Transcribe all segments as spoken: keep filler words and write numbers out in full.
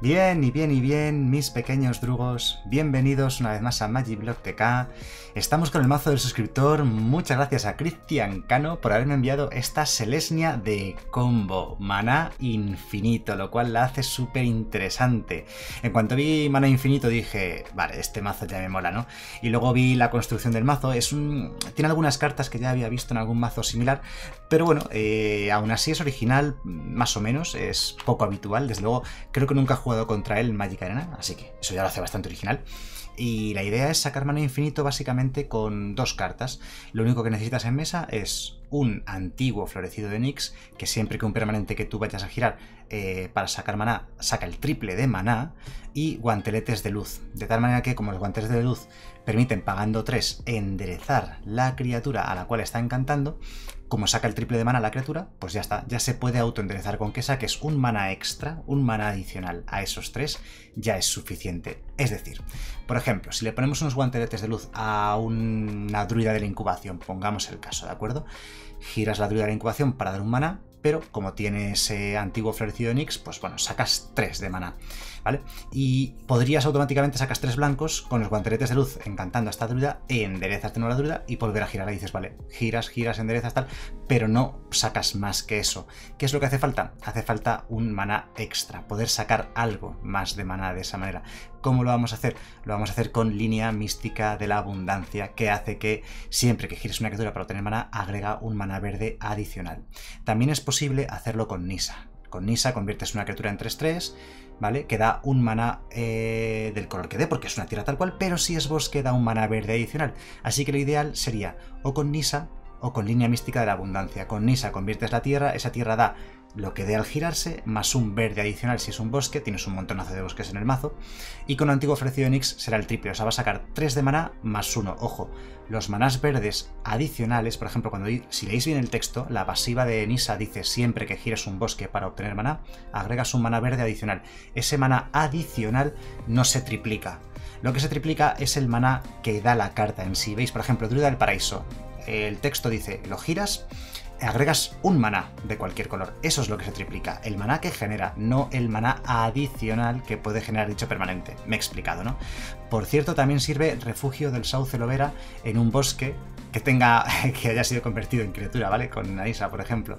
Bien y bien y bien, mis pequeños drugos, bienvenidos una vez más a Magiblock T K. Estamos con el mazo del suscriptor. Muchas gracias a Cristian Cano por haberme enviado esta Selesnya de combo, maná infinito, lo cual la hace súper interesante. En cuanto vi maná infinito dije, vale, este mazo ya me mola, ¿no? Y luego vi la construcción del mazo. Es un... tiene algunas cartas que ya había visto en algún mazo similar, pero bueno, eh, aún así es original, más o menos, es poco habitual. Desde luego, creo que nunca he jugado contra él en Magic Arena, así que eso ya lo hace bastante original. Y la idea es sacar maná infinito básicamente con dos cartas. Lo único que necesitas en mesa es un antiguo florecido de Nyx, que siempre que un permanente que tú vayas a girar eh, para sacar maná, saca el triple de maná, y guanteletes de luz. De tal manera que, como los guanteletes de luz permiten, pagando tres, enderezar la criatura a la cual está encantando, como saca el triple de mana la criatura, pues ya está, ya se puede autoenderezar. Con que saques un mana extra, un mana adicional a esos tres, ya es suficiente. Es decir, por ejemplo, si le ponemos unos guanteletes de luz a una druida de la incubación, pongamos el caso, ¿de acuerdo? Giras la druida de la incubación para dar un mana, pero como tiene ese antiguo florecido de Nyx, pues bueno, sacas tres de mana, ¿vale? Y podrías automáticamente sacas tres blancos con los guanteletes de luz encantando a esta druida, enderezas de nuevo la druida y volver a girar. Y dices, vale, giras, giras, enderezas, tal, pero no sacas más que eso. ¿Qué es lo que hace falta? Hace falta un mana extra, poder sacar algo más de mana de esa manera. ¿Cómo lo vamos a hacer? Lo vamos a hacer con línea mística de la abundancia, que hace que siempre que gires una criatura para obtener mana, agrega un mana verde adicional. También es posible hacerlo con Nissa. Con Nissa conviertes una criatura en tres tres, ¿vale? Que da un mana eh, del color que dé, porque es una tierra tal cual, pero si es bosque da un mana verde adicional. Así que lo ideal sería o con Nissa o con línea mística de la abundancia. Con Nissa conviertes la tierra, esa tierra da lo que dé al girarse, más un verde adicional si es un bosque, tienes un montonazo de bosques en el mazo, y con antiguo ofrecido de Nyx será el triple, o sea, va a sacar tres de maná más uno. Ojo, los manás verdes adicionales, por ejemplo, cuando si leéis bien el texto, la pasiva de Nissa dice siempre que gires un bosque para obtener maná, agregas un maná verde adicional. Ese maná adicional no se triplica. Lo que se triplica es el maná que da la carta en sí. ¿Veis? Por ejemplo, Druida del Paraíso. El texto dice, lo giras, agregas un maná de cualquier color. Eso es lo que se triplica. El maná que genera, no el maná adicional que puede generar dicho permanente. Me he explicado, ¿no? Por cierto, también sirve refugio del sauce Lovera en un bosque que tenga, que haya sido convertido en criatura, ¿vale? Con la Nissa, por ejemplo.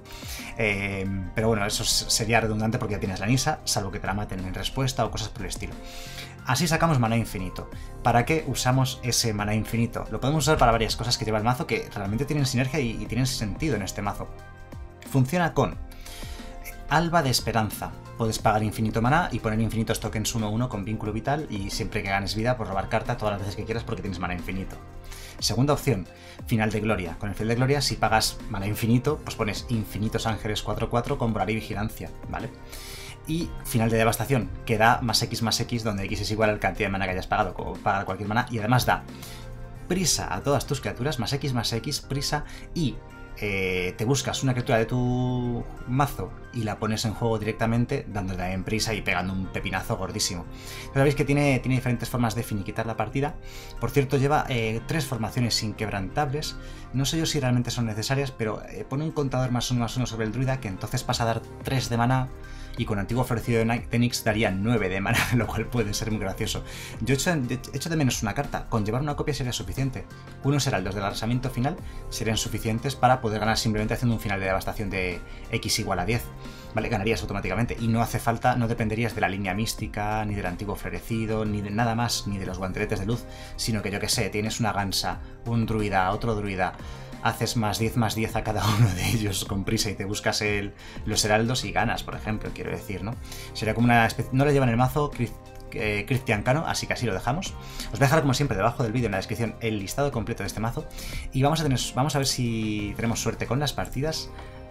Eh, pero bueno, eso sería redundante porque ya tienes la Nissa, salvo que te la maten en respuesta o cosas por el estilo. Así sacamos maná infinito. ¿Para qué usamos ese maná infinito? Lo podemos usar para varias cosas que lleva el mazo que realmente tienen sinergia y, y tienen sentido en este mazo. Funciona con Alba de Esperanza. Puedes pagar infinito maná y poner infinitos tokens uno uno con vínculo vital, y siempre que ganes vida, pues robar carta todas las veces que quieras porque tienes maná infinito. Segunda opción, Final de Gloria. Con el Final de Gloria, si pagas maná infinito, pues pones infinitos ángeles cuatro cuatro con volar y vigilancia, ¿vale? Y Final de Devastación, que da más X más X, donde X es igual a la cantidad de mana que hayas pagado, como pagar cualquier mana, y además da prisa a todas tus criaturas, más X más X, prisa, y eh, te buscas una criatura de tu mazo y la pones en juego directamente, dándole en prisa y pegando un pepinazo gordísimo. Pero sabéis que tiene, tiene diferentes formas de finiquitar la partida. Por cierto, lleva eh, tres formaciones inquebrantables. No sé yo si realmente son necesarias, pero eh, pone un contador más uno más uno sobre el druida, que entonces pasa a dar tres de mana, y con antiguo florecido de Nyx daría nueve de mana, lo cual puede ser muy gracioso. Yo echo, echo de menos una carta. Con llevar una copia sería suficiente. Unos heraldos del arrasamiento final serían suficientes para poder ganar simplemente haciendo un final de devastación de X igual a diez. Vale, ganarías automáticamente. Y no hace falta, no dependerías de la línea mística, ni del antiguo florecido, ni de nada más, ni de los guanteletes de luz, sino que yo que sé, tienes una gansa, un druida, otro druida, haces más diez más diez a cada uno de ellos con prisa y te buscas el, los heraldos y ganas, por ejemplo, quiero decir, ¿no? Sería como una especie... No le llevan el mazo eh, Cristian Cano, así que así lo dejamos. Os voy a dejar, como siempre, debajo del vídeo en la descripción el listado completo de este mazo, y vamos a, tener, vamos a ver si tenemos suerte con las partidas.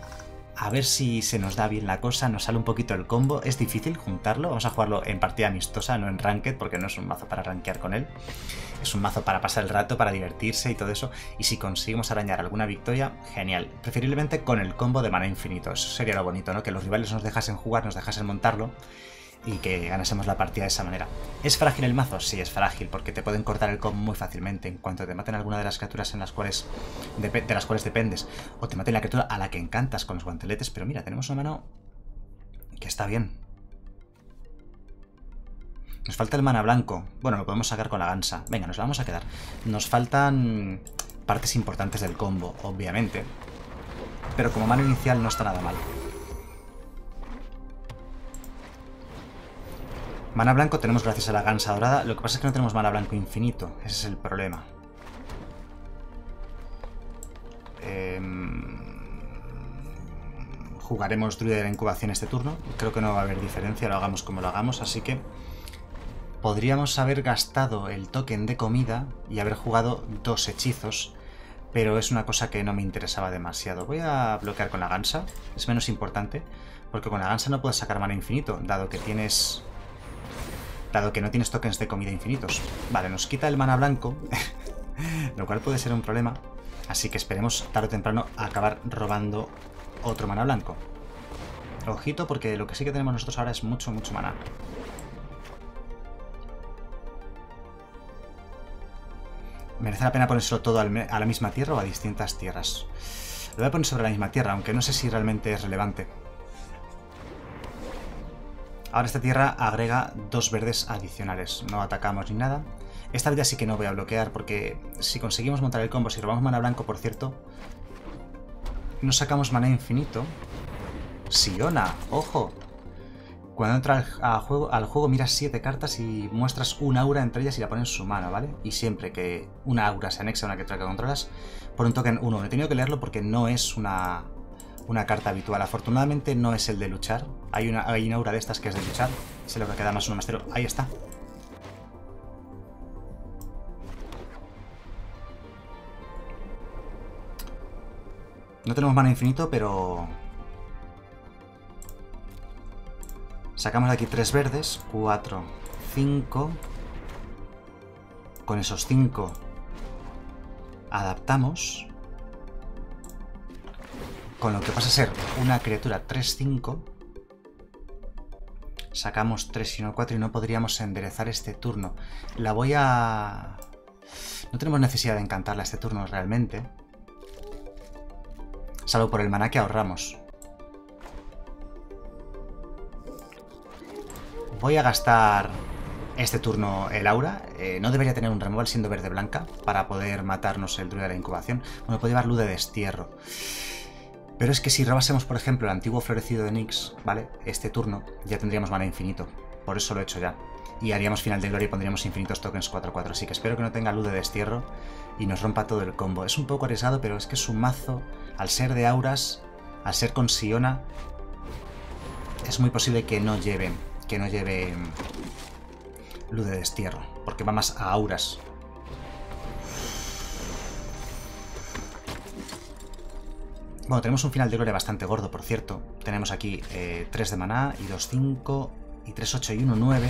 A ver si se nos da bien la cosa, nos sale un poquito el combo. Es difícil juntarlo, vamos a jugarlo en partida amistosa, no en ranked, porque no es un mazo para rankear con él. Es un mazo para pasar el rato, para divertirse y todo eso. Y si conseguimos arañar alguna victoria, genial. Preferiblemente con el combo de maná infinito, eso sería lo bonito, ¿no? Que los rivales nos dejasen jugar, nos dejasen montarlo, y que ganásemos la partida de esa manera. ¿Es frágil el mazo? Sí, es frágil, porque te pueden cortar el combo muy fácilmente en cuanto te maten alguna de las criaturas en las cuales de, de las cuales dependes, o te maten la criatura a la que encantas con los guanteletes. Pero mira, tenemos una mano que está bien. Nos falta el mana blanco. Bueno, lo podemos sacar con la gansa. Venga, nos la vamos a quedar. Nos faltan partes importantes del combo, obviamente. Pero como mano inicial no está nada mal. Mana blanco tenemos gracias a la gansa dorada. Lo que pasa es que no tenemos mana blanco infinito. Ese es el problema. Eh... Jugaremos druida de la incubación este turno. Creo que no va a haber diferencia, lo hagamos como lo hagamos, así que podríamos haber gastado el token de comida y haber jugado dos hechizos, pero es una cosa que no me interesaba demasiado. Voy a bloquear con la gansa, es menos importante, porque con la gansa no puedes sacar mana infinito, dado que tienes... dado que no tienes tokens de comida infinitos. Vale, nos quita el mana blanco, lo cual puede ser un problema, así que esperemos tarde o temprano acabar robando otro mana blanco. Ojito, porque lo que sí que tenemos nosotros ahora es mucho, mucho mana. ¿Merece la pena ponérselo todo a la misma tierra o a distintas tierras? Lo voy a poner sobre la misma tierra, aunque no sé si realmente es relevante. Ahora esta tierra agrega dos verdes adicionales. No atacamos ni nada. Esta vez ya sí que no voy a bloquear, porque si conseguimos montar el combo, si robamos mana blanco, por cierto... no sacamos maná infinito. Siona, ojo. Cuando entra al juego, al juego miras siete cartas y muestras un aura entre ellas y la pones en su mano, ¿vale? Y siempre que una aura se anexa a una criatura que controlas, por un token uno. He tenido que leerlo porque no es una, una carta habitual. Afortunadamente no es el de luchar. Hay una, hay una aura de estas que es de luchar. Se lo que queda más uno más cero. Ahí está. No tenemos mana infinito, pero... sacamos de aquí tres verdes. cuatro, cinco. Con esos cinco adaptamos. Con lo que pasa a ser una criatura tres cinco. Sacamos tres y uno cuatro y no podríamos enderezar este turno. La voy a... no tenemos necesidad de encantarla este turno realmente. Salvo por el maná que ahorramos. Voy a gastar este turno el aura. Eh, no debería tener un removal siendo verde-blanca para poder matarnos el druida de la incubación. Bueno, puede llevar luz de destierro. Pero es que si robásemos, por ejemplo, el antiguo florecido de Nyx, ¿vale? Este turno ya tendríamos mana infinito. Por eso lo he hecho ya. Y haríamos final de gloria y pondríamos infinitos tokens cuatro cuatro. Así que espero que no tenga luz de destierro y nos rompa todo el combo. Es un poco arriesgado, pero es que es un mazo, al ser de auras, al ser con Siona, es muy posible que no lleve, que no lleve luz de destierro, porque va más a auras. Bueno, tenemos un final de gloria bastante gordo, por cierto. Tenemos aquí eh, tres de maná y dos cinco y tres ocho y uno nueve.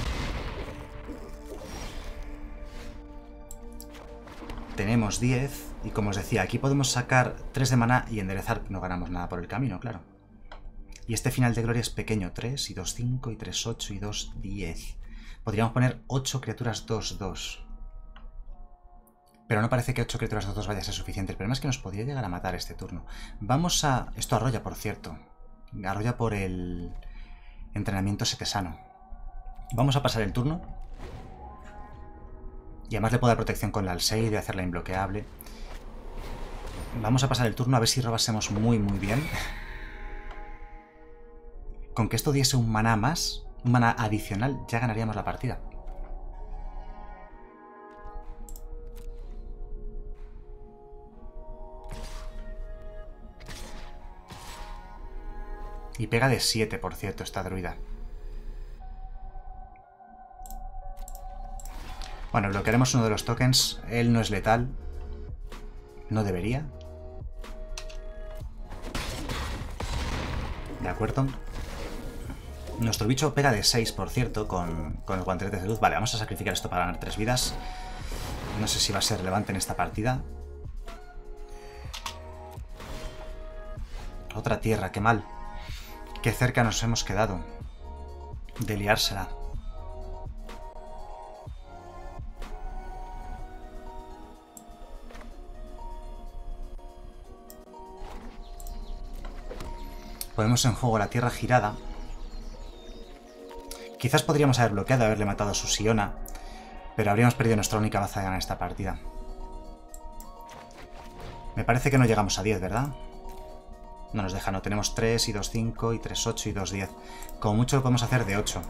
Tenemos diez y como os decía, aquí podemos sacar tres de maná y enderezar. No ganamos nada por el camino, claro. Y este final de gloria es pequeño, tres y dos cinco y tres ocho y dos diez. Podríamos poner ocho criaturas dos dos. Pero no parece que ocho criaturas dos dos vaya a ser suficiente. El problema es que nos podría llegar a matar este turno. Vamos a... esto arrolla, por cierto. Arrolla por el entrenamiento setesano. Vamos a pasar el turno. Y además le puedo dar protección con la Alseid de hacerla imbloqueable. Vamos a pasar el turno a ver si robásemos muy muy bien. Con que esto diese un maná más, un maná adicional, ya ganaríamos la partida. Y pega de siete, por cierto, esta druida. Bueno, bloquearemos uno de los tokens. Él no es letal. No debería. De acuerdo. Nuestro bicho pega de seis, por cierto, con, con los guanteletes de luz. Vale, vamos a sacrificar esto para ganar tres vidas. No sé si va a ser relevante en esta partida. Otra tierra, qué mal. Qué cerca nos hemos quedado de liársela. Ponemos en juego la tierra girada, Quizás podríamos haber bloqueado, haberle matado a su Siona, pero habríamos perdido nuestra única baza de ganar esta partida. Me parece que no llegamos a diez, ¿verdad? No nos deja, no. Tenemos tres y dos, cinco y tres, ocho y dos, diez. Como mucho lo podemos hacer de ocho.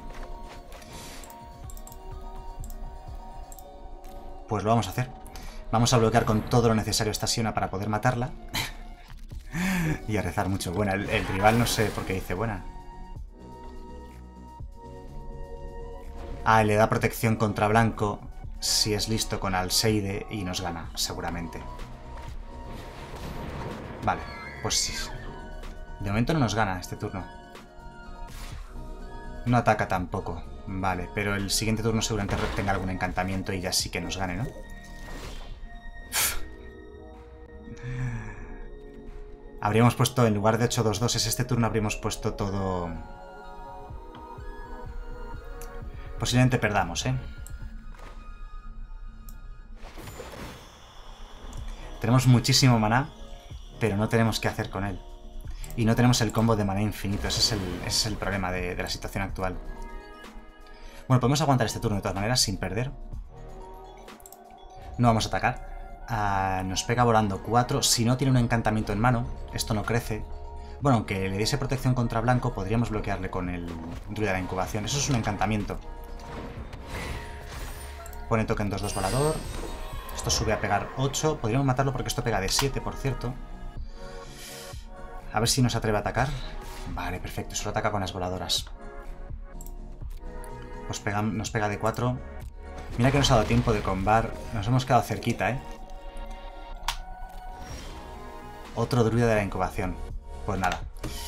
Pues lo vamos a hacer. Vamos a bloquear con todo lo necesario a esta Siona para poder matarla. Y a rezar mucho. Buena, el, el rival no sé por qué dice buena. Ah, le da protección contra blanco si es listo con Alseide y nos gana, seguramente. Vale, pues sí. De momento no nos gana este turno. No ataca tampoco. Vale, pero el siguiente turno seguramente tenga algún encantamiento y ya sí que nos gane, ¿no? Habríamos puesto, en lugar de ocho dos dos, es este turno habríamos puesto todo... Posiblemente perdamos, ¿eh? Tenemos muchísimo maná, pero no tenemos qué hacer con él. Y no tenemos el combo de maná infinito, ese es el, ese es el problema de, de la situación actual. Bueno, podemos aguantar este turno de todas maneras sin perder. No vamos a atacar. Uh, nos pega volando cuatro. Si no tiene un encantamiento en mano, esto no crece. Bueno, aunque le diese protección contra blanco, podríamos bloquearle con el druida de la incubación. Eso es un encantamiento. Pone token dos dos volador. Esto sube a pegar ocho. Podríamos matarlo porque esto pega de siete, por cierto. A ver si nos atreve a atacar. Vale, perfecto. Solo ataca con las voladoras. Nos pega, nos pega de cuatro. Mira que nos ha dado tiempo de combar. Nos hemos quedado cerquita, ¿eh? Otro druida de la incubación. Pues nada.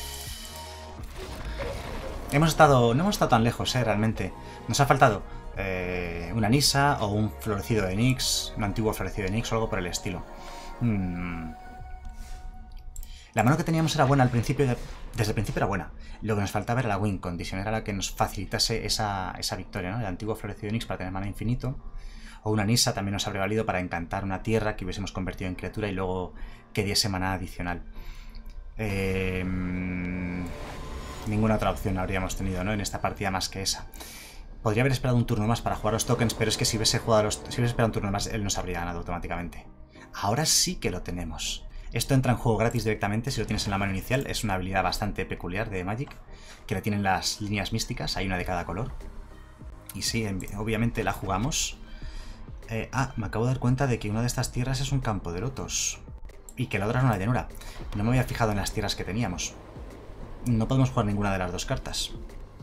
Hemos estado... No hemos estado tan lejos, ¿eh? Realmente. Nos ha faltado eh, una Nissa o un florecido de Nyx. Un antiguo florecido de Nyx o algo por el estilo. Hmm... La mano que teníamos era buena al principio, desde el principio era buena. Lo que nos faltaba era la win condition, era la que nos facilitase esa, esa victoria, ¿no? El antiguo florecido de Nyx para tener mana infinito. O una Nissa también nos habría valido para encantar una tierra que hubiésemos convertido en criatura y luego que diese mana adicional. Eh, ninguna otra opción habríamos tenido, ¿no? En esta partida más que esa. Podría haber esperado un turno más para jugar los tokens, pero es que si hubiese jugado los, si hubiese esperado un turno más, él nos habría ganado automáticamente. Ahora sí que lo tenemos. Esto entra en juego gratis directamente si lo tienes en la mano inicial. Es una habilidad bastante peculiar de Magic, que la tienen las líneas místicas, hay una de cada color. Y sí, obviamente la jugamos. Eh, ah, me acabo de dar cuenta de que una de estas tierras es un campo de lotos. Y que la otra es una llanura. No me había fijado en las tierras que teníamos. No podemos jugar ninguna de las dos cartas.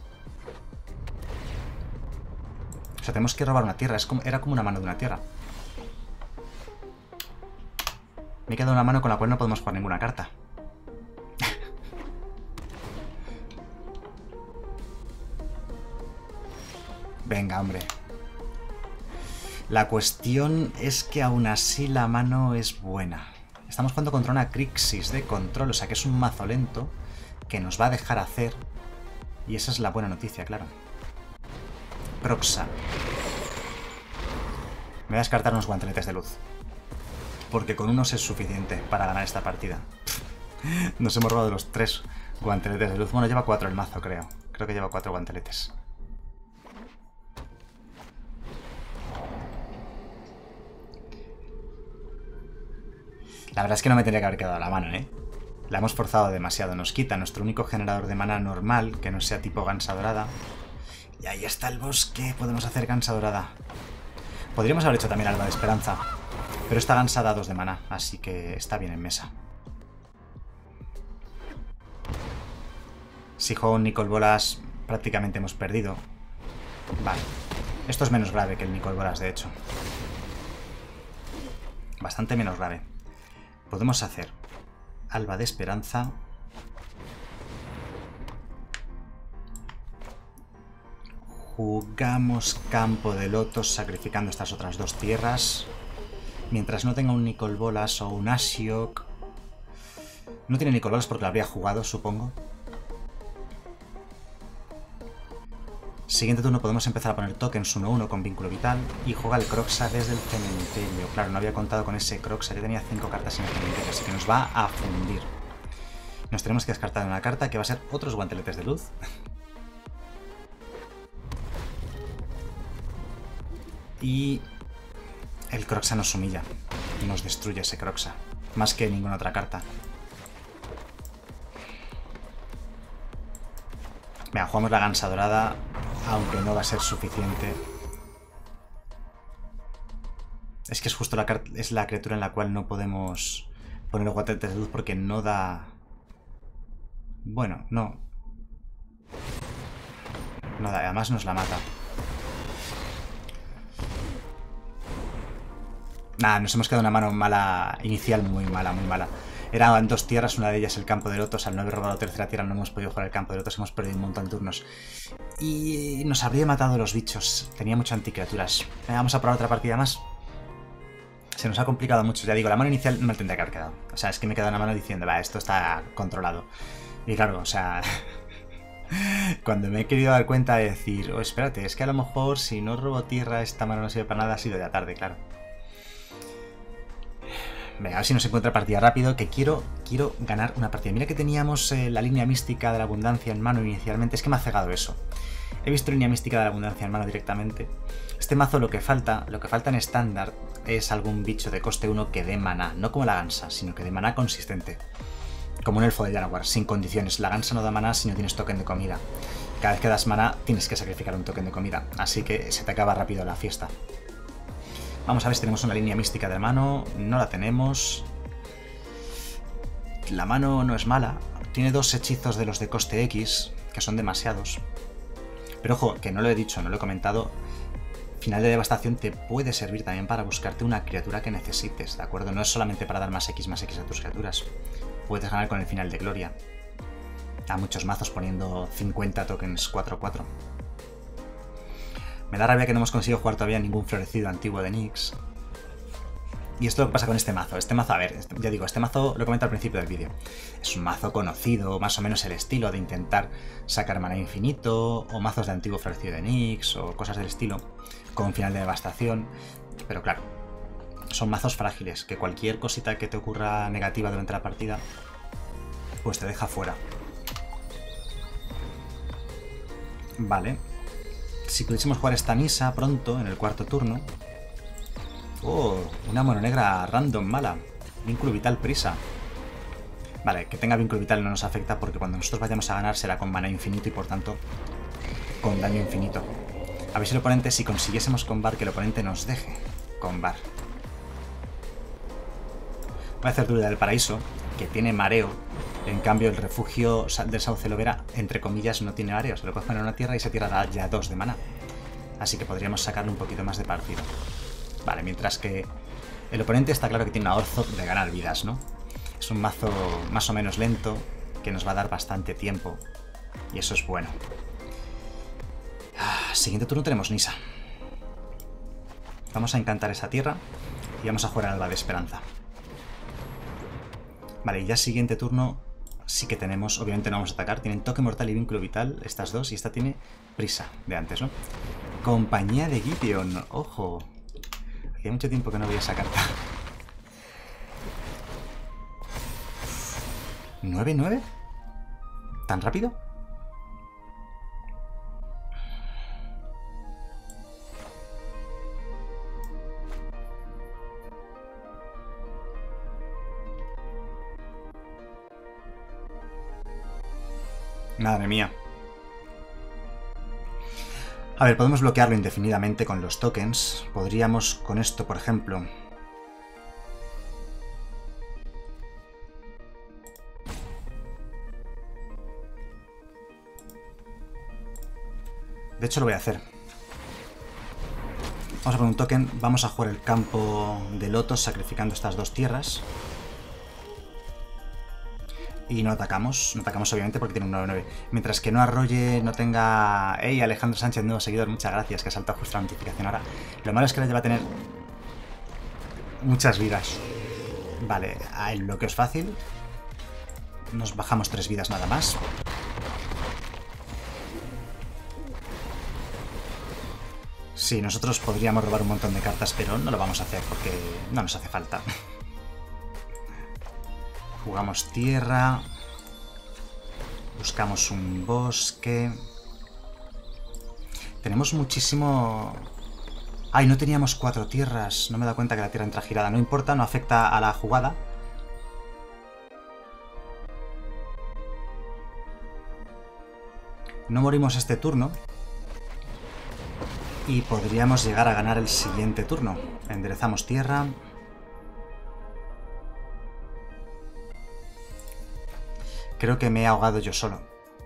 O sea, tenemos que robar una tierra. Es como, era como una mano de una tierra. Me he quedado una mano con la cual no podemos jugar ninguna carta. Venga, hombre. La cuestión es que aún así la mano es buena. Estamos jugando contra una Crixis de control, o sea que es un mazo lento que nos va a dejar hacer. Y esa es la buena noticia, claro. Croxa. Me voy a descartar unos guanteletes de luz. Porque con unos es suficiente para ganar esta partida. Nos hemos robado los tres guanteletes de luz. Bueno, lleva cuatro el mazo, creo. Creo que lleva cuatro guanteletes. La verdad es que no me tendría que haber quedado la mano, ¿eh? La hemos forzado demasiado. Nos quita nuestro único generador de mana normal, que no sea tipo gansa dorada. Y ahí está el bosque. Podemos hacer gansa dorada. Podríamos haber hecho también alba de esperanza. Pero esta gansa da dos de mana, así que está bien en mesa. Si juego un Nicol Bolas, prácticamente hemos perdido. Vale. Esto es menos grave que el Nicol Bolas, de hecho. Bastante menos grave. Podemos hacer alba de esperanza. Jugamos campo de lotos sacrificando estas otras dos tierras. Mientras no tenga un Nicol Bolas o un Ashiok. No tiene Nicol Bolas porque lo habría jugado, supongo. Siguiente turno podemos empezar a poner tokens uno uno con vínculo vital. Y juega el Croxa desde el cementerio. Claro, no había contado con ese Croxa. Yo tenía cinco cartas en el cementerio, así que nos va a fundir. Nos tenemos que descartar una carta que va a ser otros guanteletes de luz. Y el Kroxa nos humilla. Nos destruye ese Kroxa. Más que ninguna otra carta. Venga, jugamos la Gansa Dorada, aunque no va a ser suficiente. Es que es justo la, es la criatura en la cual no podemos poner los guantes de luz porque no da... Bueno, no. No da, además nos la mata. Nada, nos hemos quedado una mano mala, inicial muy mala, muy mala. Eran dos tierras, una de ellas el campo de lotos. Al no haber robado tercera tierra no hemos podido jugar el campo de lotos, hemos perdido un montón de turnos. Y nos habría matado los bichos. Tenía muchas anticriaturas. Vamos a probar otra partida más. Se nos ha complicado mucho. Ya digo, la mano inicial no me tendría que haber quedado. O sea, es que me he quedado una mano diciendo, va, esto está controlado. Y claro, o sea... Cuando me he querido dar cuenta de decir, oh, espérate, es que a lo mejor si no robo tierra esta mano no sirve para nada, ha sido ya tarde, claro. Venga, a ver si nos encuentra partida rápido, que quiero quiero ganar una partida. Mira que teníamos eh, la línea mística de la abundancia en mano inicialmente. Es que me ha cegado eso. He visto línea mística de la abundancia en mano directamente. Este mazo lo que falta, lo que falta en estándar es algún bicho de coste uno que dé maná. No como la Gansa, sino que dé maná consistente. Como un elfo de Llanowar, sin condiciones. La Gansa no da maná si no tienes token de comida. Cada vez que das maná tienes que sacrificar un token de comida. Así que se te acaba rápido la fiesta. Vamos a ver si tenemos una línea mística de mano. No la tenemos. La mano no es mala. Tiene dos hechizos de los de coste X, que son demasiados. Pero ojo, que no lo he dicho, no lo he comentado. Final de devastación te puede servir también para buscarte una criatura que necesites, ¿de acuerdo? No es solamente para dar más X más X a tus criaturas. Puedes ganar con el final de gloria. A muchos mazos poniendo cincuenta tokens cuatro cuatro. Me da rabia que no hemos conseguido jugar todavía ningún florecido antiguo de Nyx. Y esto es lo que pasa con este mazo. Este mazo, a ver, ya digo, este mazo lo comento al principio del vídeo. Es un mazo conocido, más o menos el estilo de intentar sacar maná infinito, o mazos de antiguo florecido de Nyx, o cosas del estilo, con final de devastación. Pero claro, son mazos frágiles, que cualquier cosita que te ocurra negativa durante la partida, pues te deja fuera. Vale. Si pudiésemos jugar esta misa pronto, en el cuarto turno... Oh, una mono negra random mala. Vínculo vital prisa. Vale, que tenga vínculo vital no nos afecta porque cuando nosotros vayamos a ganar será con maná infinito y por tanto con daño infinito. A ver si el oponente, si consiguiésemos combar, que el oponente nos deje combar. Voy a hacer Druida del Paraíso, que tiene mareo. En cambio, el refugio del Sauce Lovera, entre comillas, no tiene mareo. Se lo cogen en una tierra y se tira ya dos de maná. Así que podríamos sacarle un poquito más de partido. Vale, mientras que el oponente está claro que tiene una Orzhov de ganar vidas, ¿no? Es un mazo más o menos lento que nos va a dar bastante tiempo. Y eso es bueno. Ah, siguiente turno tenemos Nissa. Vamos a encantar esa tierra y vamos a jugar al Alba de Esperanza. Vale, y ya siguiente turno sí que tenemos, obviamente no vamos a atacar, tienen toque mortal y vínculo vital, estas dos, y esta tiene prisa de antes, ¿no? Compañía de Gideon, ojo. Hacía mucho tiempo que no veía esa carta. ¿nueve nueve? ¿Tan rápido? Madre mía. A ver, podemos bloquearlo indefinidamente con los tokens. Podríamos con esto, por ejemplo... De hecho, lo voy a hacer. Vamos a poner un token. Vamos a jugar el campo de lotos sacrificando estas dos tierras. Y no atacamos, no atacamos obviamente porque tiene un nueve nueve. Mientras que no arrolle, no tenga... ¡Ey, Alejandro Sánchez, nuevo seguidor! Muchas gracias, que ha saltado justo la notificación ahora. Lo malo es que ahora ya va a tener muchas vidas. Vale, el bloqueo es fácil. Nos bajamos tres vidas nada más. Sí, nosotros podríamos robar un montón de cartas, pero no lo vamos a hacer porque no nos hace falta. Jugamos tierra. Buscamos un bosque. Tenemos muchísimo... Ay, no teníamos cuatro tierras. No me he dado cuenta que la tierra entra girada. No importa, no afecta a la jugada. No morimos este turno. Y podríamos llegar a ganar el siguiente turno. Enderezamos tierra. Creo que me he ahogado yo solo.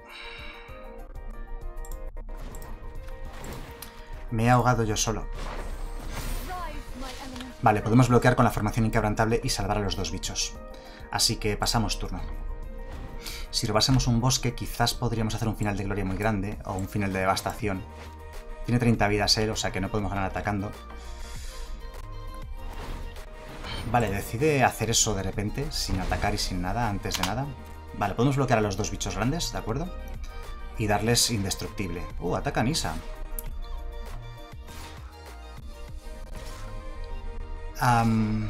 Me he ahogado yo solo. Vale, podemos bloquear con la formación inquebrantable y salvar a los dos bichos. Así que pasamos turno. Si robásemos un bosque, quizás podríamos hacer un final de gloria muy grande, o un final de devastación. Tiene treinta vidas él, o sea que no podemos ganar atacando. Vale, decide hacer eso de repente, sin atacar y sin nada, antes de nada. Vale, podemos bloquear a los dos bichos grandes, ¿de acuerdo? Y darles indestructible. Uh, ataca Nissa. Um...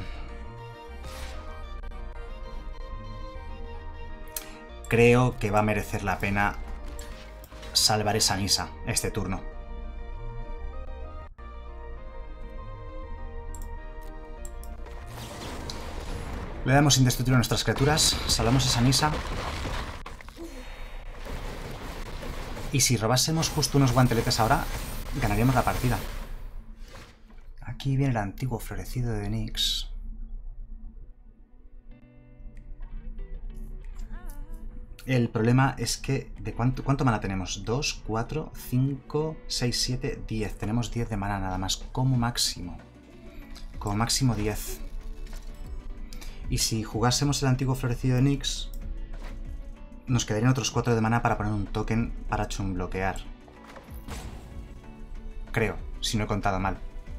Creo que va a merecer la pena salvar esa Nissa este turno. Le damos indestructible a nuestras criaturas, salvamos esa Nissa. Y si robásemos justo unos guanteletes ahora, ganaríamos la partida. Aquí viene el antiguo florecido de Nyx. El problema es que... ¿de cuánto, cuánto mana tenemos? dos, cuatro, cinco, seis, siete, diez. Tenemos diez de mana nada más, como máximo. Como máximo diez. Y si jugásemos el antiguo florecido de Nyx, nos quedarían otros cuatro de mana para poner un token para chumbloquear. Creo, si no he contado mal.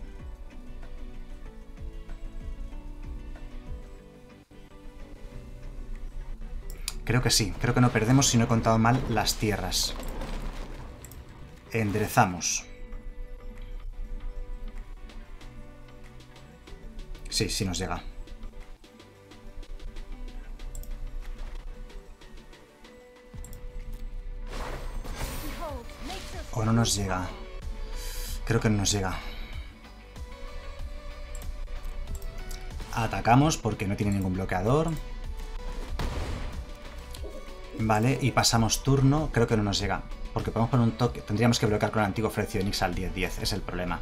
Creo que sí, creo que no perdemos si no he contado mal las tierras. Enderezamos. Sí, sí nos llega. O no nos llega. Creo que no nos llega. Atacamos porque no tiene ningún bloqueador. Vale, y pasamos turno. Creo que no nos llega. Porque podemos poner un toque. Tendríamos que bloquear con el antiguo florecido de Nyx al diez diez. Es el problema.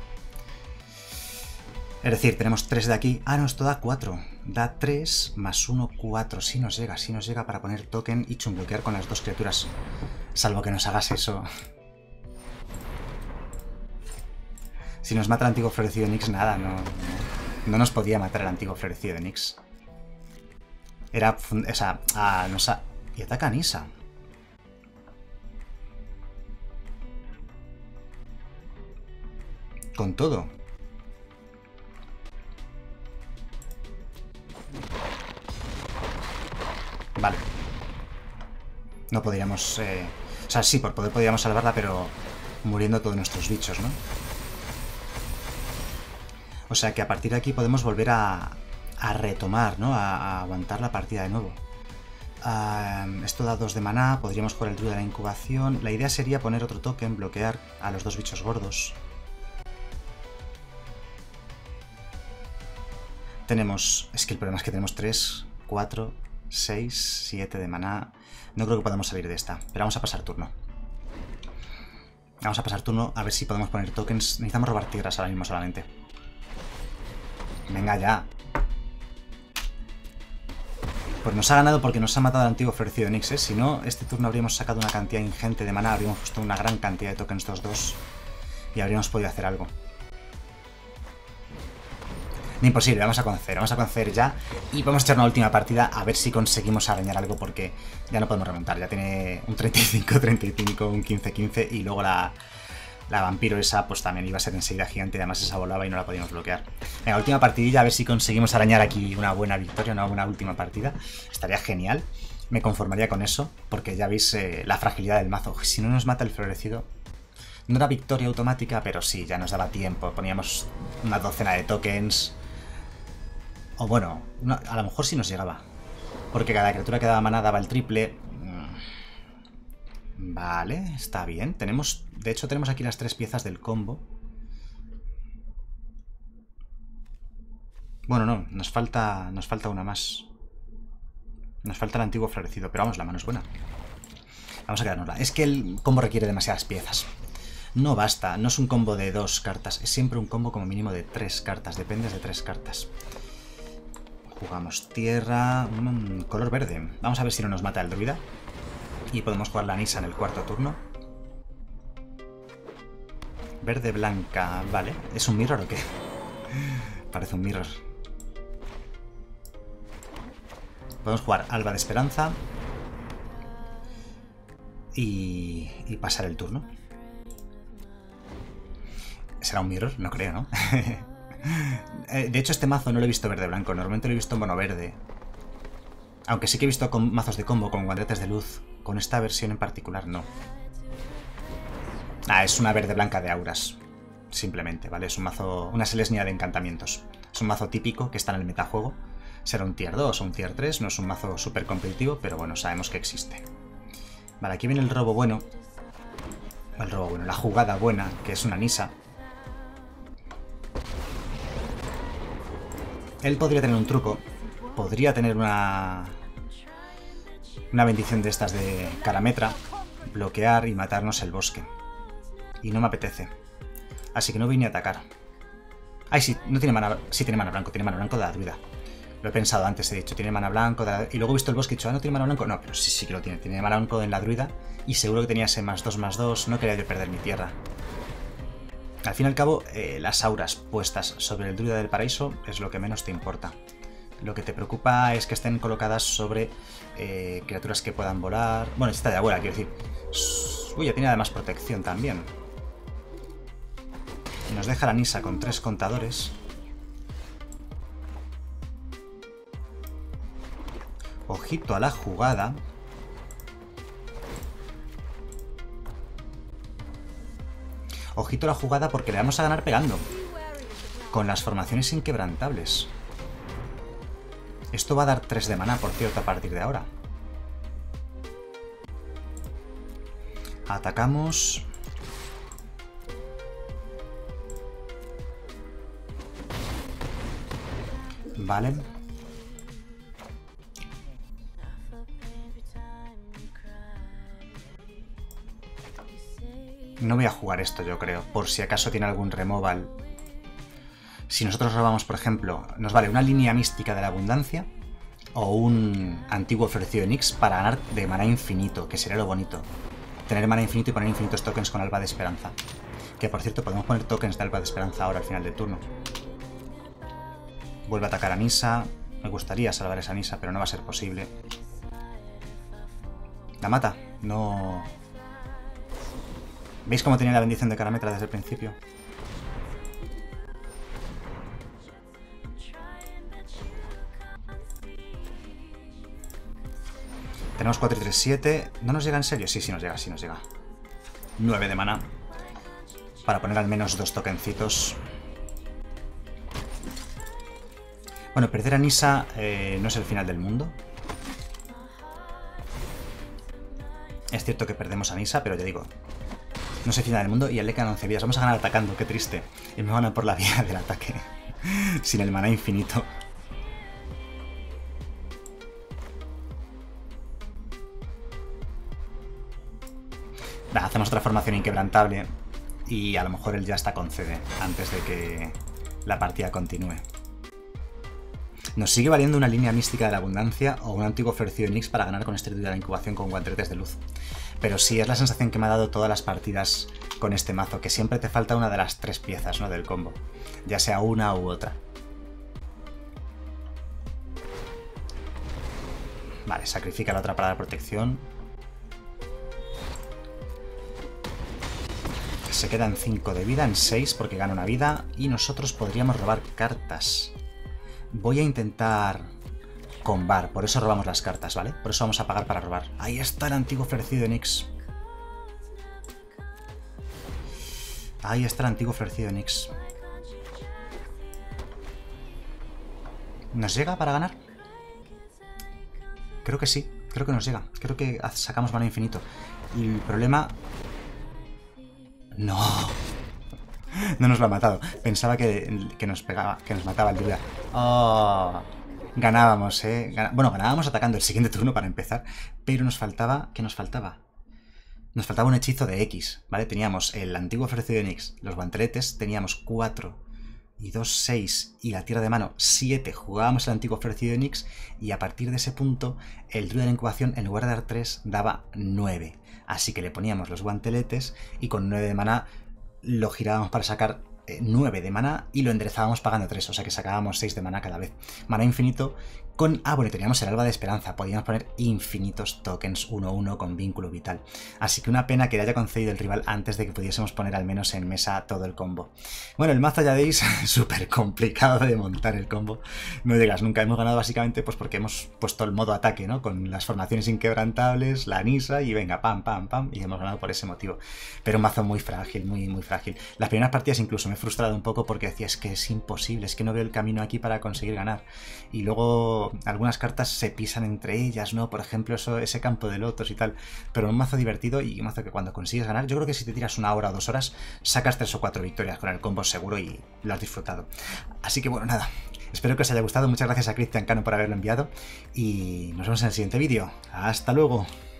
Es decir, tenemos tres de aquí. Ah, no, esto da cuatro. Da tres más uno, cuatro. Sí nos llega, sí nos llega para poner token y chumbloquear con las dos criaturas. Salvo que nos hagas eso. Si nos mata el antiguo florecido de Nyx, nada, no, no, no nos podía matar el antiguo florecido de Nyx. Era... O sea, ah, nos ha... Y ataca a Nissa. Con todo. Vale. No podríamos... Eh... O sea, sí, por poder podríamos salvarla, pero muriendo todos nuestros bichos, ¿no? O sea que a partir de aquí podemos volver a, a retomar, ¿no? A, a aguantar la partida de nuevo. Uh, esto da dos de maná, podríamos jugar el druido de la incubación. La idea sería poner otro token, bloquear a los dos bichos gordos. Tenemos... Es que el problema es que tenemos tres, cuatro, seis, siete de maná. No creo que podamos salir de esta, pero vamos a pasar turno. Vamos a pasar turno a ver si podemos poner tokens. Necesitamos robar tierras ahora mismo solamente. Venga ya. Pues nos ha ganado porque nos ha matado el antiguo florecido de Nyx, ¿eh? Si no, este turno habríamos sacado una cantidad ingente de mana, habríamos puesto una gran cantidad de tokens dos dos y habríamos podido hacer algo. Imposible, vamos a conceder, vamos a conceder ya y vamos a echar una última partida a ver si conseguimos arañar algo porque ya no podemos remontar, ya tiene un treinta y cinco treinta y cinco, un quince quince y luego la... La vampiro esa pues también iba a ser enseguida gigante y además esa volaba y no la podíamos bloquear. Venga, última partidilla, a ver si conseguimos arañar aquí una buena victoria, una buena última partida. Estaría genial, me conformaría con eso, porque ya veis eh, la fragilidad del mazo. Si no nos mata el florecido, no era victoria automática, pero sí, ya nos daba tiempo. Poníamos una docena de tokens. O bueno, no, a lo mejor sí nos llegaba, porque cada criatura que daba mana daba el triple. Vale, está bien. Tenemos, de hecho, tenemos aquí las tres piezas del combo. Bueno, no, nos falta, nos falta una más. Nos falta el antiguo florecido, pero vamos, la mano es buena. Vamos a quedárnosla. Es que el combo requiere demasiadas piezas. No basta, no es un combo de dos cartas, es siempre un combo como mínimo de tres cartas, dependes de tres cartas. Jugamos tierra, mmm, color verde. Vamos a ver si no nos mata el druida. Y podemos jugar la Nissa en el cuarto turno. Verde, blanca, vale. ¿Es un mirror o qué? Parece un mirror. Podemos jugar Alba de Esperanza. Y, y pasar el turno. ¿Será un mirror? No creo, ¿no? De hecho, este mazo no lo he visto verde-blanco. Normalmente lo he visto mono-verde. Aunque sí que he visto con mazos de combo con guantetes de luz. Con esta versión en particular, no. Ah, es una verde-blanca de auras. Simplemente, ¿vale? Es un mazo... Una Selesnya de encantamientos. Es un mazo típico que está en el metajuego. Será un tier dos o un tier tres. No es un mazo súper competitivo, pero bueno, sabemos que existe. Vale, aquí viene el robo bueno. El robo bueno. La jugada buena, que es una Nissa. Él podría tener un truco. Podría tener una... Una bendición de estas de Carametra. Bloquear y matarnos el bosque. Y no me apetece. Así que no vine a atacar. Ay, sí, no tiene mana... Sí tiene mana blanco. Tiene mana blanco de la druida. Lo he pensado antes, he dicho, tiene mana blanco. De la... Y luego he visto el bosque y he dicho, ah, no tiene mana blanco. No, pero sí, sí que lo tiene. Tiene mana blanco en la druida. Y seguro que tenía ese más dos, más dos. No quería yo perder mi tierra. Al fin y al cabo, eh, las auras puestas sobre el druida del paraíso es lo que menos te importa. Lo que te preocupa es que estén colocadas sobre eh, criaturas que puedan volar. Bueno, esta de abuela, quiero decir. Uy, ya tiene además protección también. Nos deja la Nissa con tres contadores. Ojito a la jugada. Ojito a la jugada porque le vamos a ganar pegando. Con las formaciones inquebrantables. Esto va a dar tres de maná, por cierto, a partir de ahora. Atacamos. Vale. No voy a jugar esto, yo creo, por si acaso tiene algún removal. Si nosotros robamos, por ejemplo, nos vale una línea mística de la abundancia o un antiguo ofrecido de Nyx para ganar de maná infinito, que sería lo bonito. Tener maná infinito y poner infinitos tokens con Alba de Esperanza. Que, por cierto, podemos poner tokens de Alba de Esperanza ahora al final del turno. Vuelve a atacar a Nissa. Me gustaría salvar esa Nissa, pero no va a ser posible. La mata. No... ¿Veis cómo tenía la bendición de Carametra desde el principio? Tenemos cuatro y tres, siete. ¿No nos llega en serio? Sí, sí nos llega, sí nos llega. nueve de mana. Para poner al menos dos tokencitos. Bueno, perder a Nissa eh, no es el final del mundo. Es cierto que perdemos a Nissa, pero ya digo, no es el final del mundo y a él le quedan once vidas. Vamos a ganar atacando, qué triste. Y me van a por la vía del ataque. Sin el maná infinito. Nah, hacemos otra formación inquebrantable. Y a lo mejor él ya está con C D antes de que la partida continúe. Nos sigue valiendo una línea mística de la abundancia o un antiguo florecido de Nyx para ganar con este druida de la incubación con guantetes de luz. Pero sí, es la sensación que me ha dado todas las partidas con este mazo, que siempre te falta una de las tres piezas, ¿no?, del combo. Ya sea una u otra. Vale, sacrifica la otra para dar protección. Se quedan cinco de vida, en seis porque gana una vida. Y nosotros podríamos robar cartas. Voy a intentar combar, por eso robamos las cartas, ¿vale? Por eso vamos a pagar para robar. Ahí está el antiguo florecido de Nyx. Ahí está el antiguo florecido de Nyx. ¿Nos llega para ganar? Creo que sí, creo que nos llega. Creo que sacamos mana infinito. Y el problema... ¡No! No nos lo ha matado. Pensaba que, que nos pegaba, que nos mataba el druida. Oh, ganábamos, ¿eh? Gan bueno, ganábamos atacando el siguiente turno para empezar, pero nos faltaba... ¿Qué nos faltaba? Nos faltaba un hechizo de X, ¿vale? Teníamos el antiguo florecido de Nix, los guanteletes, teníamos cuatro y dos, seis, y la tierra de mano, siete. Jugábamos el antiguo florecido de Nix, y a partir de ese punto, el druida de la incubación, en lugar de dar tres, daba nueve. Así que le poníamos los guanteletes, y con nueve de maná lo girábamos para sacar eh, nueve de maná, y lo enderezábamos pagando tres, o sea que sacábamos seis de maná cada vez. Maná infinito con... Ah, bueno, teníamos el alba de esperanza, podíamos poner infinitos tokens uno uno con vínculo vital. Así que una pena que le haya concedido el rival antes de que pudiésemos poner al menos en mesa todo el combo. Bueno, el mazo ya veis, súper complicado de montar el combo. No llegas nunca, hemos ganado básicamente pues porque hemos puesto el modo ataque, ¿no? Con las formaciones inquebrantables, la Nisa, y venga, pam, pam, pam, y hemos ganado por ese motivo. Pero un mazo muy frágil, muy, muy frágil. Las primeras partidas incluso me he frustrado un poco porque decía, es que es imposible, es que no veo el camino aquí para conseguir ganar. Y luego algunas cartas se pisan entre ellas, ¿no? Por ejemplo, eso, ese campo de lotos y tal. Pero un mazo divertido y un mazo que cuando consigues ganar, yo creo que si te tiras una hora o dos horas, sacas tres o cuatro victorias con el combo seguro y lo has disfrutado. Así que bueno, nada. Espero que os haya gustado. Muchas gracias a Cristian Cano por haberlo enviado. Y nos vemos en el siguiente vídeo. ¡Hasta luego!